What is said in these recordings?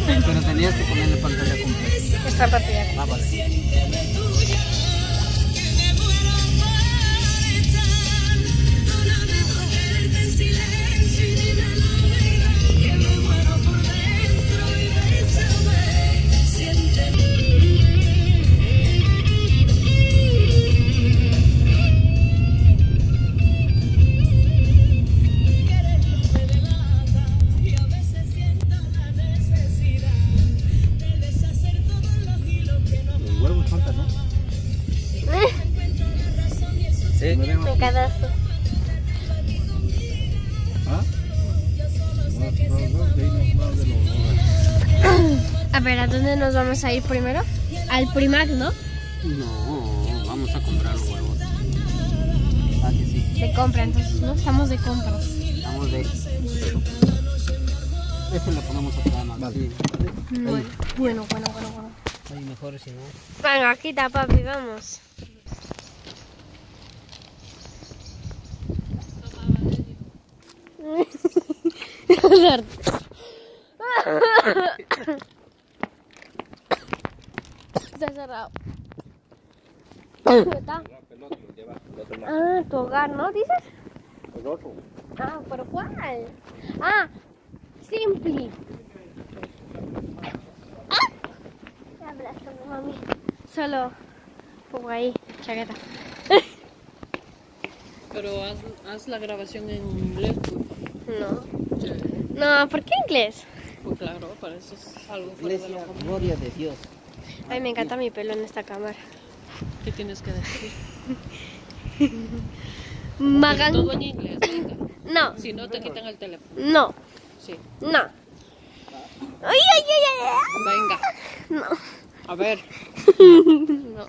Pero tenías que ponerle pantalla completa. Esta pantalla. Ah, vale. Los huevos faltan, ¿no? Sí. Me cagaste. ¿Ah? A ver, ¿a dónde nos vamos a ir primero? Al Primark, ¿no? No, vamos a comprar los huevos. Ah, que sí. De compra, entonces, ¿no? Estamos de compras. Vamos de... Este lo ponemos acá, ¿no? Vale. Sí. Bueno. Ahí mejor si no. Bueno, aquí está, papi, vamos. Está cerrado. ¿Está? Ah, tu hogar, ¿no? ¿Dices? El otro. Ah, ¿pero cuál? Ah, Simply. ¡Ah! ¿Qué hablas con mami? Solo pongo ahí, chaqueta. Pero haz la grabación en inglés. No. No, ¿por qué inglés? Pues claro, para eso es algo fuera de lo Iglesia, común. gloria de Dios. Ay, me encanta mi pelo en esta cámara. ¿Qué tienes que decir? Magan... Todo en inglés, venga. No, Si no, te quitan el teléfono. no, Sí. no. Ay, ay, ay, ay. Venga. No. A ver. No.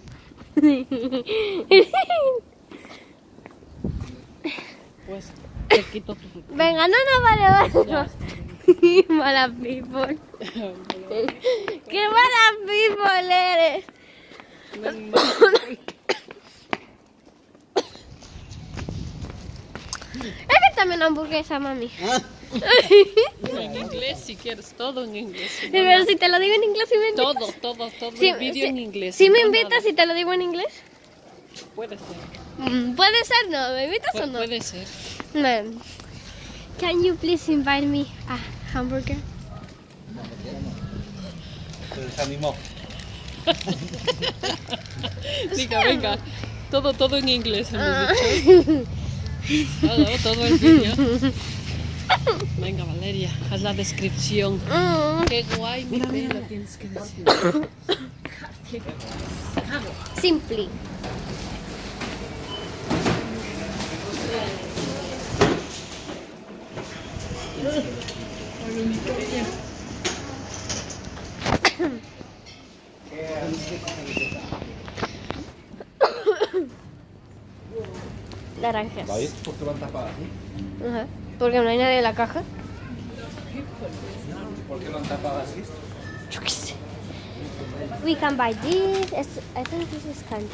Pues te quito tu... Venga, vale. Ya. Mala people. ¡Qué mala people eres! Déjame una hamburguesa, mami. En inglés, si quieres, todo en inglés. Si no, Pero si te lo digo en inglés, ¿sí me invitas? todo Sí, el vídeo sí, en inglés. ¿sí me no invitas nada. si te lo digo en inglés? Puede ser. Puede ser, ¿no? ¿Me invitas o no? Puede ser. No. Can you please invite me a hamburger? Se desanimó. Diga, venga. Todo en inglés hemos dicho. Todo el vídeo. Venga, Valeria, haz la descripción. Qué guay, mi pelo, tienes que decir. Simply. Naranjas. ¿Sabes por qué van tapadas así? Ajá. Porque no hay nadie en la caja. ¿Por qué lo han tapado así? Yo qué sé. We can buy this. I think this is candy.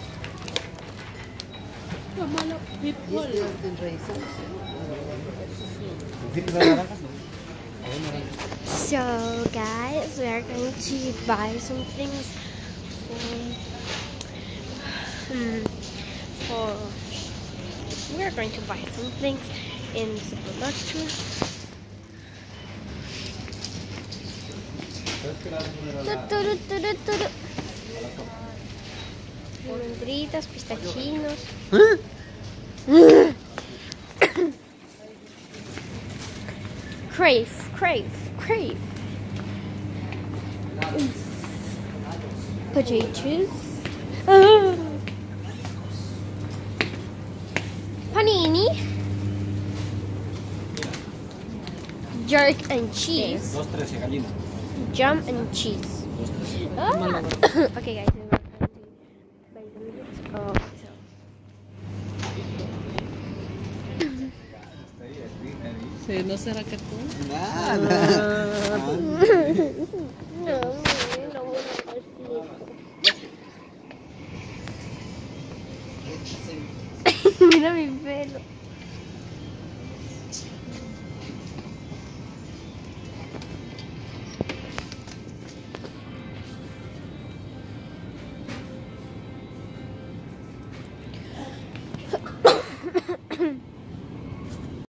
So guys, we are going to buy some things for we are going to buy some things in Superluxury. Almendritas, pistachinos. Crave. Potatoes. Panini. Jerk and cheese. 2-13 gallina. Jam and cheese. 2-13. Ah. Okay, guys. We're going to buy the meals. Oh, so. Sí, ¿no será que tú? Nada.